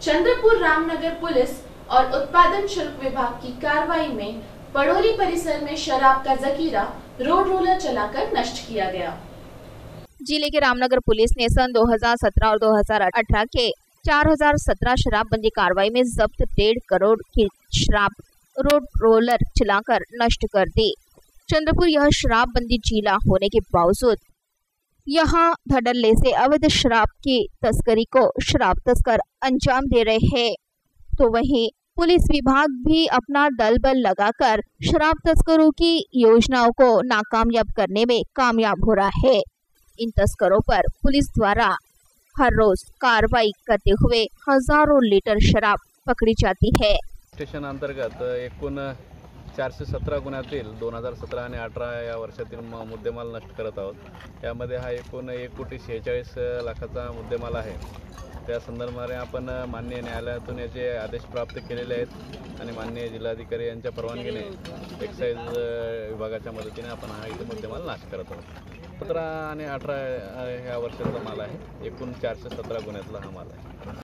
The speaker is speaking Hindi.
चंद्रपुर रामनगर पुलिस और उत्पादन शुल्क विभाग की कार्रवाई में पड़ोली परिसर में शराब का जखीरा रोड रोलर चलाकर नष्ट किया गया। जिले के रामनगर पुलिस ने सन 2017 और 2018 के 4017 शराबबंदी कार्रवाई में जब्त 1.5 करोड़ की शराब रोड रोलर चलाकर नष्ट कर दी। चंद्रपुर यह शराबबंदी जिला होने के बावजूद यहाँ धड़ल्ले से अवैध शराब की तस्करी को शराब तस्कर अंजाम दे रहे हैं, तो वहीं पुलिस विभाग भी अपना दल बल लगाकर शराब तस्करों की योजनाओं को नाकामयाब करने में कामयाब हो रहा है। इन तस्करों पर पुलिस द्वारा हर रोज कार्रवाई करते हुए हजारों लीटर शराब पकड़ी जाती है। स्टेशन अंतर्गत एकूण 417 गुन्ह्यातील 2017 आणि 18 या वर्षातील मुद्देमाल नष्ट करत आहोत। यामध्ये हा एकूण 1,46,00,000 मुद्देमाल आहे। त्या संदर्भाने आपण माननीय न्यायालयातून याचे आदेश प्राप्त केलेले आहेत आणि माननीय जिल्हाधिकारी यांच्या परवानगीने एक्साइज विभागाच्या मदतीने आपण हा इथे मुद्देमाल नाश करत आहोत। 17 आणि 18 ह्या वर्षाचा माल आहे। एकूण 417 गुन्ह्यातला हा माल आहे।